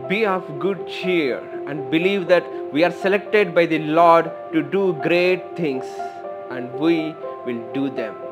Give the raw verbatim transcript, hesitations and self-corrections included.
be of good cheer and believe that we are selected by the Lord to do great things and we will do them.